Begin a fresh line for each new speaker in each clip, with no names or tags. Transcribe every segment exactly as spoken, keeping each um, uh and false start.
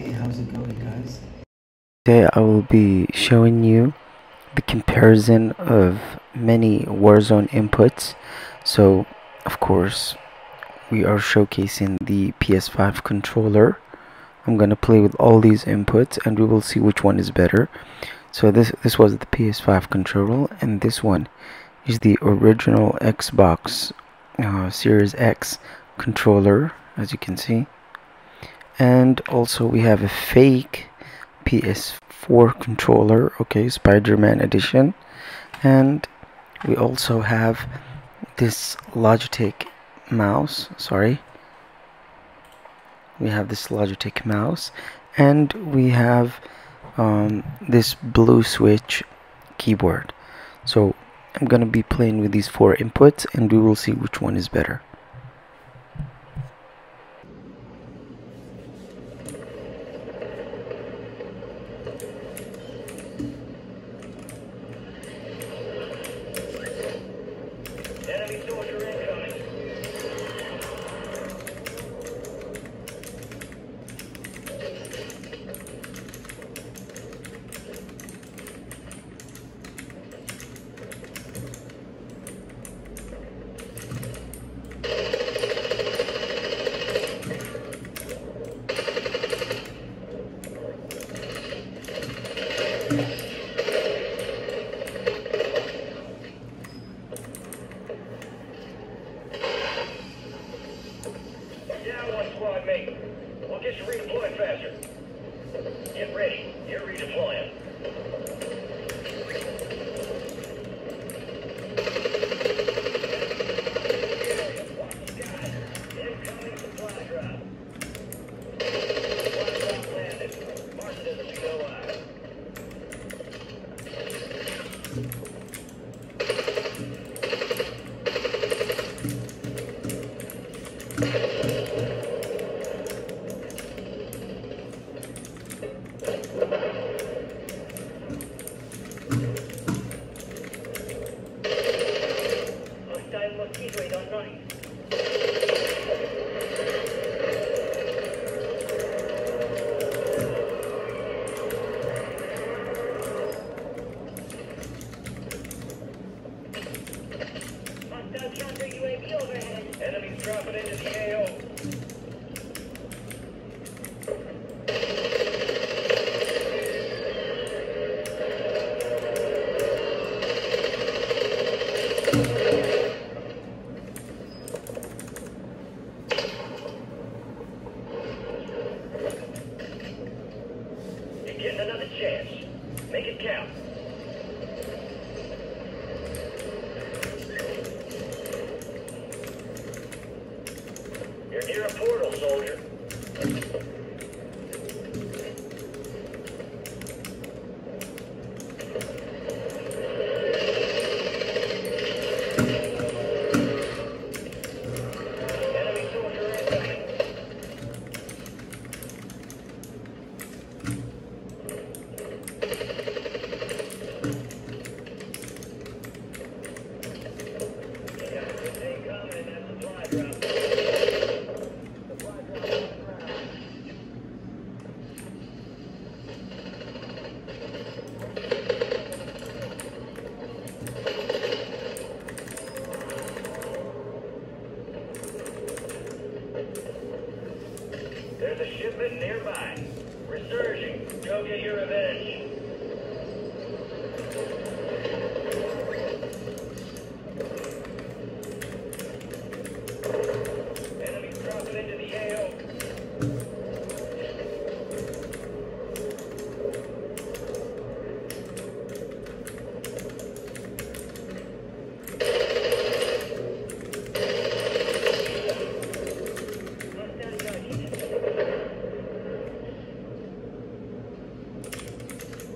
Hey, how's it going, guys?
Today I will be showing you the comparison of many Warzone inputs. So, of course, we are showcasing the P S five controller. I'm gonna play with all these inputs and we will see which one is better. So this this was the P S five controller, and this one is the original Xbox uh, Series X controller, as you can see. And also we have a fake P S four controller, okay, Spider-Man edition. And we also have this Logitech mouse, sorry. We have this Logitech mouse, and we have um, this blue switch keyboard. So I'm gonna be playing with these four inputs and we will see which one is better.
Enemy soldier incoming. Down one squad mate. We'll get you redeployed faster. Get ready. You're redeploying. Watch the skies. Incoming supply drop. Supply drop landed. Mark it as a P O I. Hostile mosquito online. Hostile counter U A V overhead. Enemies dropping into the A O. You're getting another chance. Make it count. You're near a portal, soldier. Enemy soldier incoming. Incoming in that supply drop. Supply drop on the ground. There's a shipment nearby. Resurging. Go get your revenge. Enemies dropping into the A O. Hostile target.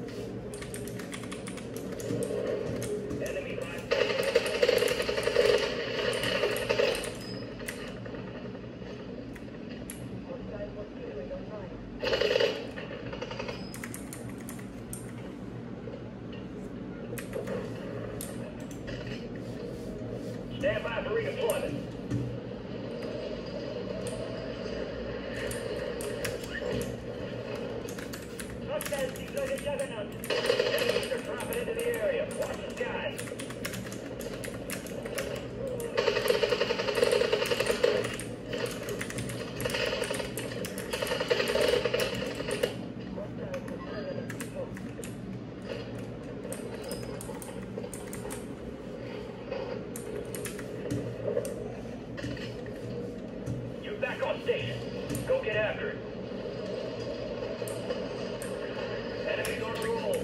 Juggernaut. Enemies are dropping into the area. Watch the skies. You back on station. Go get after it. Enemies on the roll.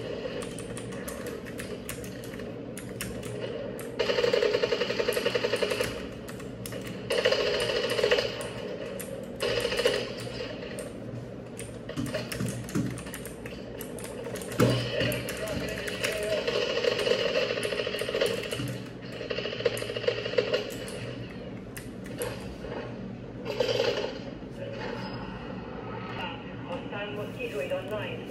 Hostile mosquito is online.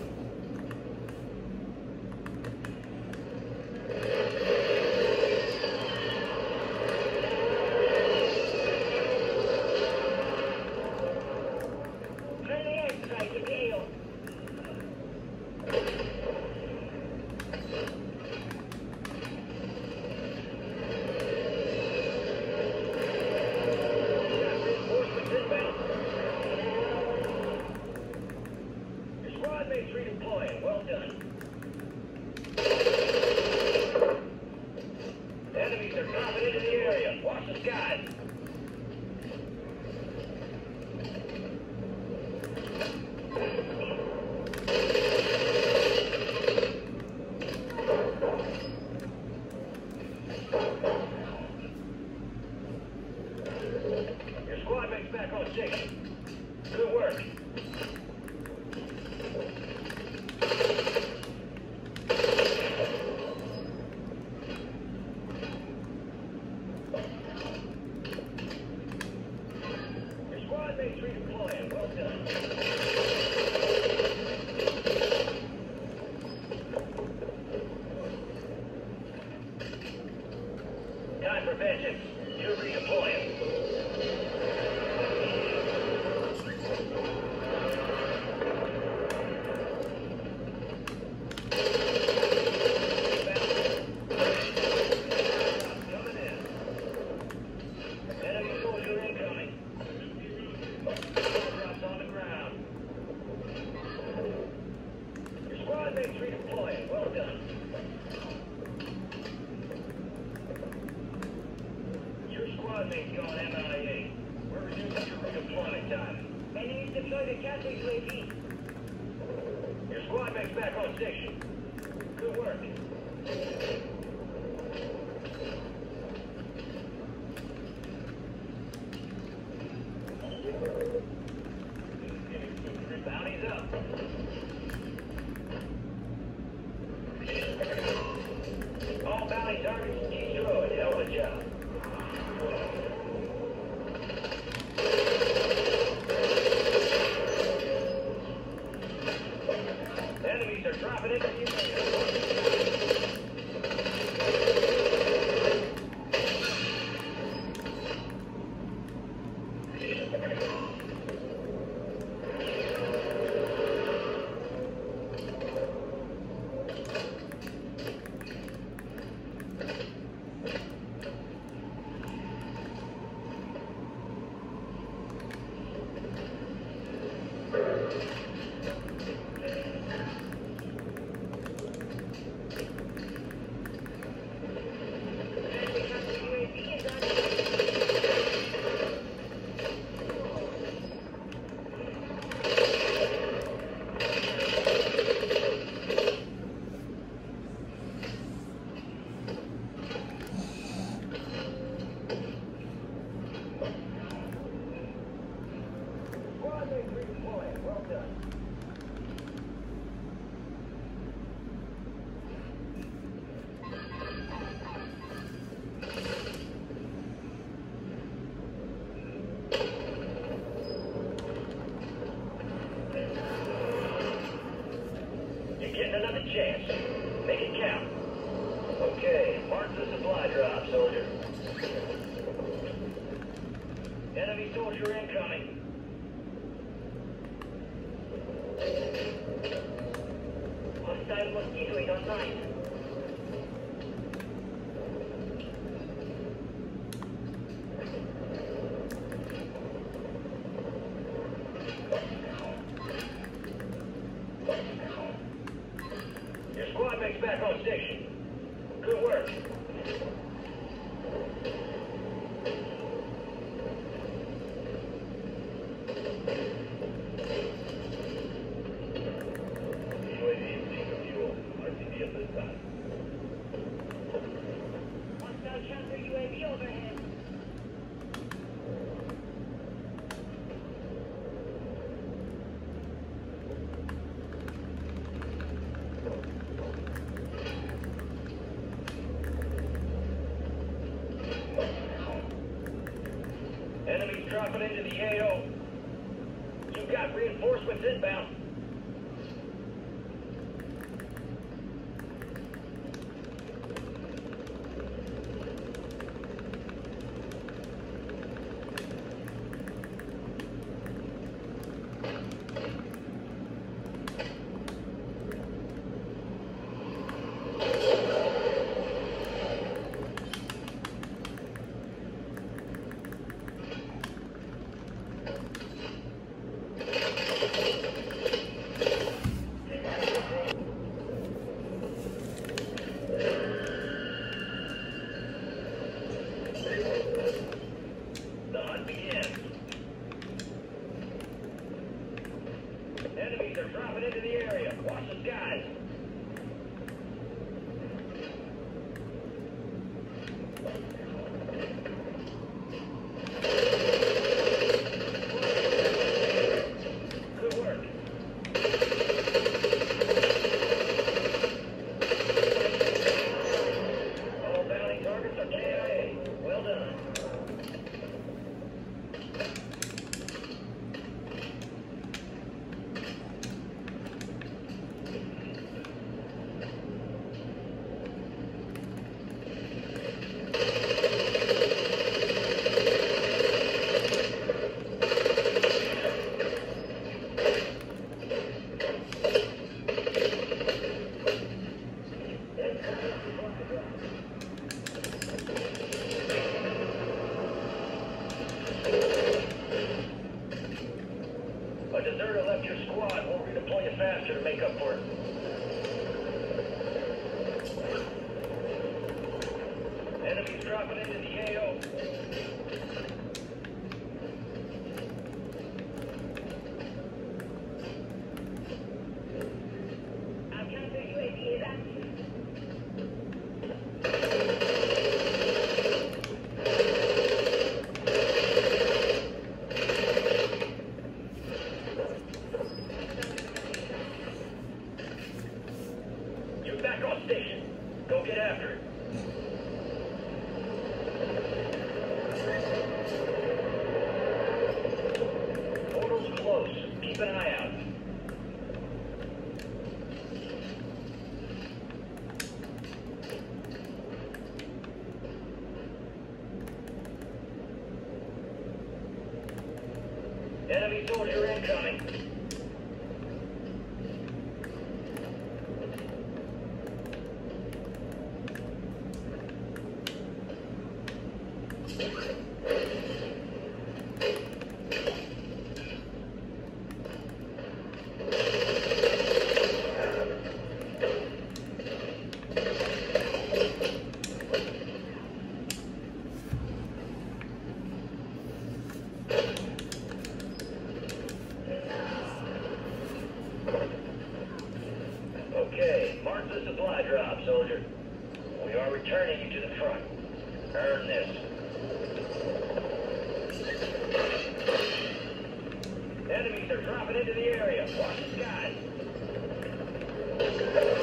Friendly airstrike in the A O. Reinforcements inbound. Your squad mates redeploying. Well done. Enemies are dropping into the area. Watch the skies. Your squad mates back on station. Good work. Your squad mates redeploying. Well done. Time for vengeance. You're redeploying. Coming in. Enemy soldier incoming. Drops on the ground. Your squad mates redeploying. Well done. Your squad mates gone M I A. We're reducing your redeployment time. Enemies deployed a counter U A V. Your squad mates back on station. Good work. Bounty's up. All bounty targets destroyed. Hell of a job. Enemies are dropping into the area. Well done. You're getting another chance. Make it count. Okay, mark the supply drop, soldier. Enemy soldier incoming. sight. Your squad mate's back on station. Good work. U A V is seeking fuel. R T B at this time.
Hostile counter U A V overhead.
Enemies dropping into the A O. You've got reinforcements inbound. The hunt begins. Enemies are dropping into the area. Watch the skies. Good work. All bounty targets are K I A. Well done. A deserter left your squad. We'll redeploy you faster to make up for it. Enemies dropping into the A O.
Our counter U A V is active.
You're back on station. Go get after it. Portal's close. Keep an eye out. Enemy soldier incoming. Okay, mark the supply drop, soldier. We are returning you to the front. Earn this. Enemies are dropping into the area. Watch the skies.